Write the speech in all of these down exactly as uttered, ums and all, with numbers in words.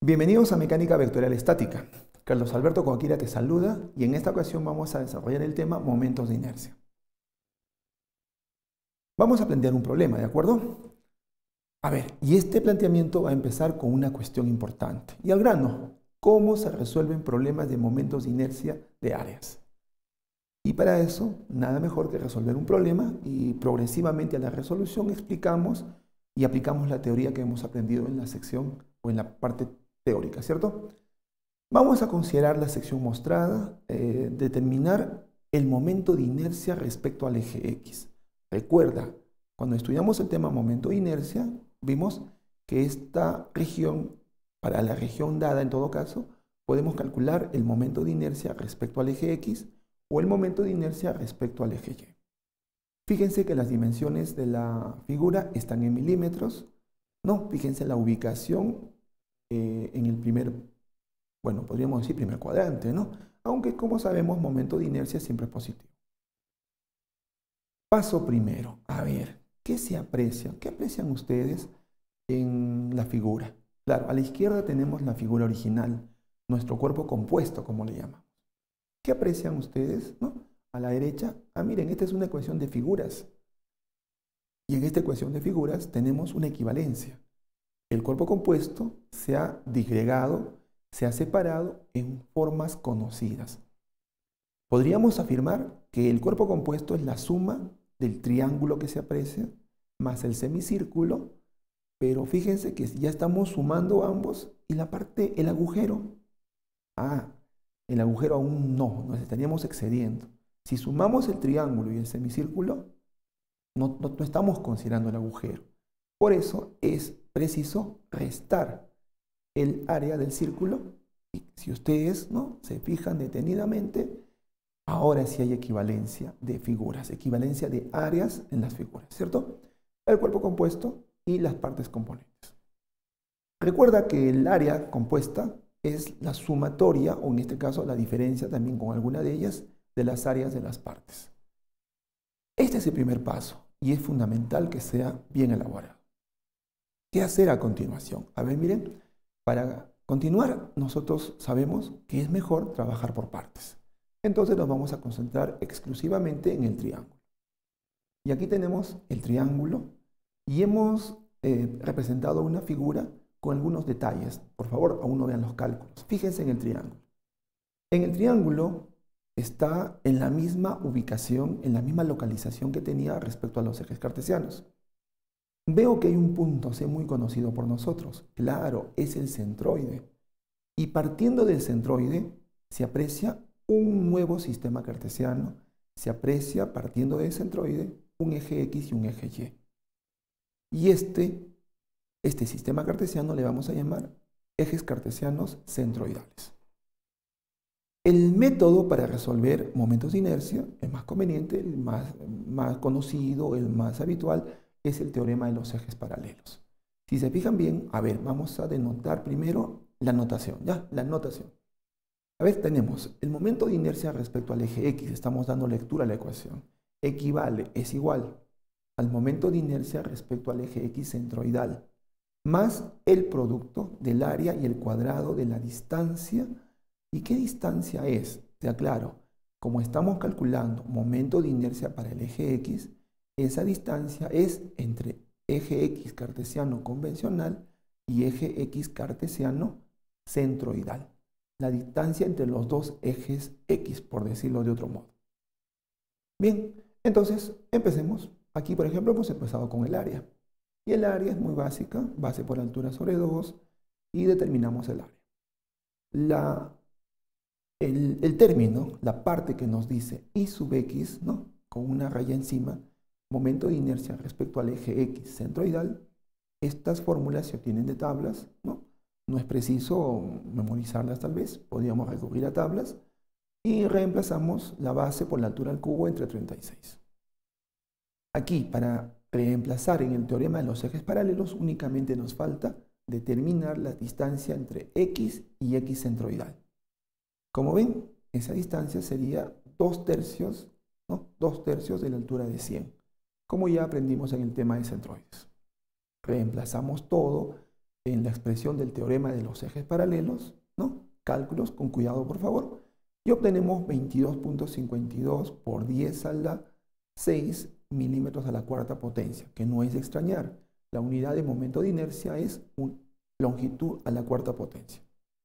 Bienvenidos a Mecánica Vectorial Estática. Carlos Alberto Coquira te saluda y en esta ocasión vamos a desarrollar el tema momentos de inercia. Vamos a plantear un problema, ¿de acuerdo? A ver, y este planteamiento va a empezar con una cuestión importante. Y al grano, ¿cómo se resuelven problemas de momentos de inercia de áreas? Y para eso, nada mejor que resolver un problema y progresivamente a la resolución explicamos y aplicamos la teoría que hemos aprendido en la sección o en la parte teórica, ¿cierto? Vamos a considerar la sección mostrada, eh, determinar el momento de inercia respecto al eje X. Recuerda, cuando estudiamos el tema momento de inercia, vimos que esta región, para la región dada en todo caso, podemos calcular el momento de inercia respecto al eje X o el momento de inercia respecto al eje Y. Fíjense que las dimensiones de la figura están en milímetros. No, fíjense la ubicación eh, en el primer, bueno, podríamos decir primer cuadrante, ¿no? Aunque como sabemos, momento de inercia siempre es positivo. Paso primero. A ver, ¿qué se aprecia? ¿Qué aprecian ustedes en la figura? Claro, a la izquierda tenemos la figura original, nuestro cuerpo compuesto, como le llamamos. ¿Qué aprecian ustedes, no? A la derecha, ah, miren, esta es una ecuación de figuras. Y en esta ecuación de figuras tenemos una equivalencia. El cuerpo compuesto se ha disgregado, se ha separado en formas conocidas. Podríamos afirmar que el cuerpo compuesto es la suma del triángulo que se aprecia más el semicírculo, pero fíjense que ya estamos sumando ambos y la parte, el agujero, ah, el agujero aún no, nos estaríamos excediendo. Si sumamos el triángulo y el semicírculo, no, no, no estamos considerando el agujero. Por eso es preciso restar el área del círculo. Y si ustedes no se fijan detenidamente, ahora sí hay equivalencia de figuras, equivalencia de áreas en las figuras, ¿cierto? El cuerpo compuesto y las partes componentes. Recuerda que el área compuesta es la sumatoria, o en este caso la diferencia también con alguna de ellas, de las áreas de las partes. Este es el primer paso y es fundamental que sea bien elaborado. ¿Qué hacer a continuación? A ver, miren, para continuar nosotros sabemos que es mejor trabajar por partes. Entonces nos vamos a concentrar exclusivamente en el triángulo. Y aquí tenemos el triángulo y hemos eh, representado una figura con algunos detalles. Por favor, aún no vean los cálculos. Fíjense en el triángulo. En el triángulo está en la misma ubicación, en la misma localización que tenía respecto a los ejes cartesianos. Veo que hay un punto C muy conocido por nosotros. Claro, es el centroide. Y partiendo del centroide se aprecia un nuevo sistema cartesiano. Se aprecia, partiendo del centroide, un eje X y un eje Y. Y este, este sistema cartesiano le vamos a llamar ejes cartesianos centroidales. El método para resolver momentos de inercia, el más conveniente, el más, más conocido, el más habitual, es el teorema de los ejes paralelos. Si se fijan bien, a ver, vamos a denotar primero la notación, ¿ya? La notación. A ver, tenemos el momento de inercia respecto al eje X, estamos dando lectura a la ecuación, equivale, es igual al momento de inercia respecto al eje X centroidal, más el producto del área y el cuadrado de la distancia. ¿Y qué distancia es? Te aclaro, como estamos calculando momento de inercia para el eje X, esa distancia es entre eje X cartesiano convencional y eje X cartesiano centroidal. La distancia entre los dos ejes X, por decirlo de otro modo. Bien, entonces empecemos. Aquí, por ejemplo, hemos empezado con el área. Y el área es muy básica, base por altura sobre dos, y determinamos el área. La, el, el término, la parte que nos dice I sub X, ¿no? Con una raya encima, momento de inercia respecto al eje X centroidal, estas fórmulas se obtienen de tablas, ¿no? No es preciso memorizarlas tal vez, podríamos recurrir a tablas, y reemplazamos la base por la altura al cubo entre treinta y seis. Aquí, para reemplazar en el teorema de los ejes paralelos, únicamente nos falta determinar la distancia entre X y X centroidal. Como ven, esa distancia sería dos tercios, ¿no? dos tercios de la altura de cien, como ya aprendimos en el tema de centroides. Reemplazamos todo en la expresión del teorema de los ejes paralelos, ¿no? Cálculos, con cuidado por favor, y obtenemos veintidós punto cincuenta y dos por diez a la seis milímetros a la cuarta potencia, que no es de extrañar. La unidad de momento de inercia es un longitud a la cuarta potencia.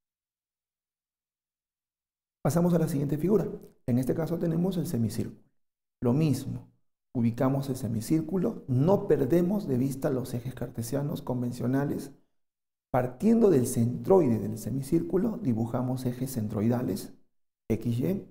Pasamos a la siguiente figura. En este caso tenemos el semicírculo. Lo mismo, ubicamos el semicírculo, no perdemos de vista los ejes cartesianos convencionales. Partiendo del centroide del semicírculo, dibujamos ejes centroidales, equis y,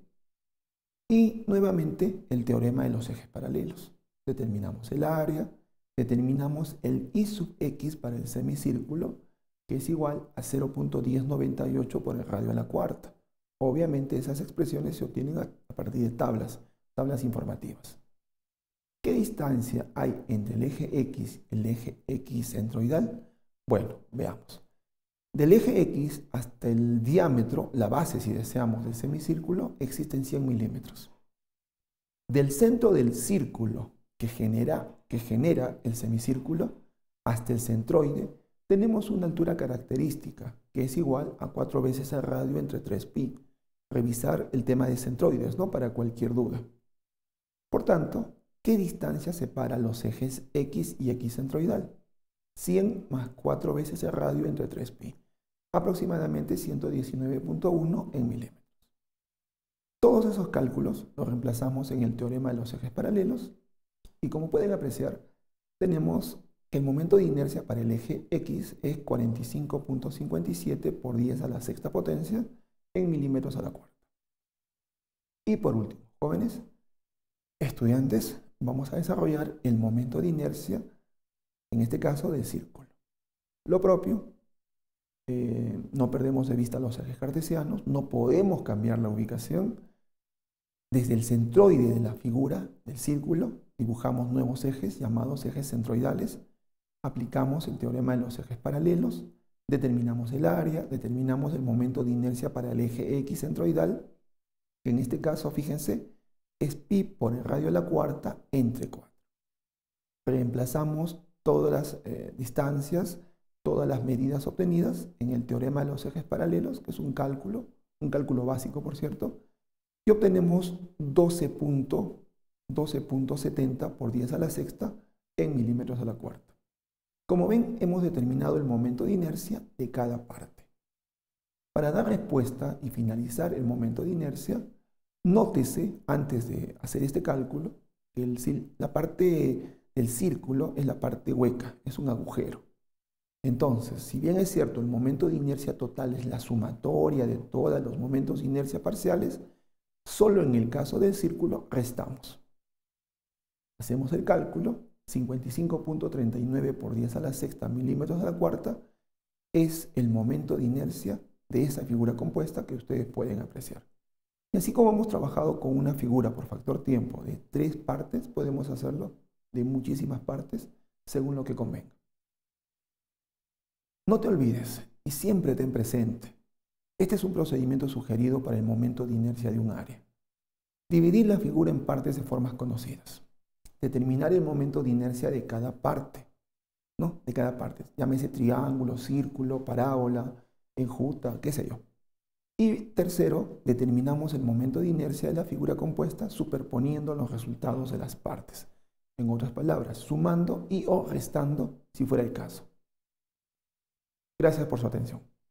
y nuevamente el teorema de los ejes paralelos. Determinamos el área, determinamos el I sub x para el semicírculo, que es igual a cero punto diez noventa y ocho por el radio a la cuarta. Obviamente esas expresiones se obtienen a partir de tablas, tablas informativas. ¿Qué distancia hay entre el eje X y el eje X centroidal? Bueno, veamos. Del eje X hasta el diámetro, la base, si deseamos, del semicírculo, existen cien milímetros. Del centro del círculo que genera, que genera el semicírculo hasta el centroide, tenemos una altura característica que es igual a cuatro veces el radio entre tres pi. Revisar el tema de centroides, ¿no? Para cualquier duda. Por tanto, ¿qué distancia separa los ejes X y X centroidal? cien más cuatro veces el radio entre tres pi. Aproximadamente ciento diecinueve punto uno en milímetros. Todos esos cálculos los reemplazamos en el teorema de los ejes paralelos y como pueden apreciar, tenemos que el momento de inercia para el eje X es cuarenta y cinco punto cincuenta y siete por diez a la sexta potencia en milímetros a la cuarta. Y por último, jóvenes, estudiantes, vamos a desarrollar el momento de inercia, en este caso del círculo. Lo propio, eh, no perdemos de vista los ejes cartesianos, no podemos cambiar la ubicación. Desde el centroide de la figura del círculo, dibujamos nuevos ejes llamados ejes centroidales, aplicamos el teorema de los ejes paralelos, determinamos el área, determinamos el momento de inercia para el eje X centroidal, que en este caso, fíjense, es pi por el radio a la cuarta entre cuatro. Reemplazamos todas las eh, distancias, todas las medidas obtenidas en el teorema de los ejes paralelos, que es un cálculo, un cálculo básico, por cierto, y obtenemos doce punto setenta por diez a la sexta en milímetros a la cuarta. Como ven, hemos determinado el momento de inercia de cada parte. Para dar respuesta y finalizar el momento de inercia, nótese, antes de hacer este cálculo, que el, la parte del círculo es la parte hueca, es un agujero. Entonces, si bien es cierto, el momento de inercia total es la sumatoria de todos los momentos de inercia parciales, solo en el caso del círculo restamos. Hacemos el cálculo, cincuenta y cinco punto treinta y nueve por diez a la sexta milímetros a la cuarta es el momento de inercia de esa figura compuesta que ustedes pueden apreciar. Y así como hemos trabajado con una figura por factor tiempo de tres partes, podemos hacerlo de muchísimas partes según lo que convenga. No te olvides y siempre ten presente, este es un procedimiento sugerido para el momento de inercia de un área. Dividir la figura en partes de formas conocidas. Determinar el momento de inercia de cada parte, ¿no? De cada parte, llámese triángulo, círculo, parábola, enjuta, qué sé yo. Y tercero, determinamos el momento de inercia de la figura compuesta superponiendo los resultados de las partes. En otras palabras, sumando y o restando si fuera el caso. Gracias por su atención.